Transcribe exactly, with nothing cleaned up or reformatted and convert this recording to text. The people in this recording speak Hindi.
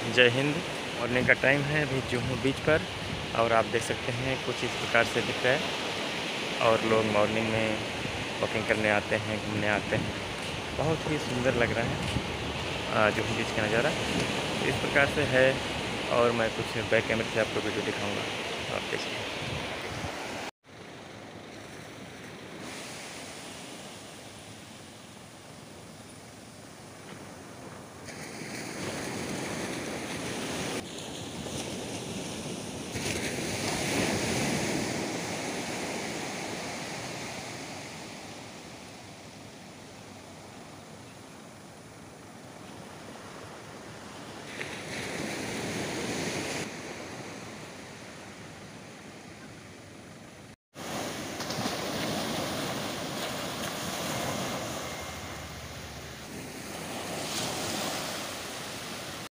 जय हिंद। मॉर्निंग का टाइम है, अभी जुहू बीच पर, और आप देख सकते हैं कुछ इस प्रकार से दिख रहा है। और लोग मॉर्निंग में वॉकिंग करने आते हैं, घूमने आते हैं। बहुत ही सुंदर लग रहा है जुहू बीच का नज़ारा इस प्रकार से है। और मैं कुछ बैक कैमरे से आपको वीडियो दिखाऊंगा, आप देखिए।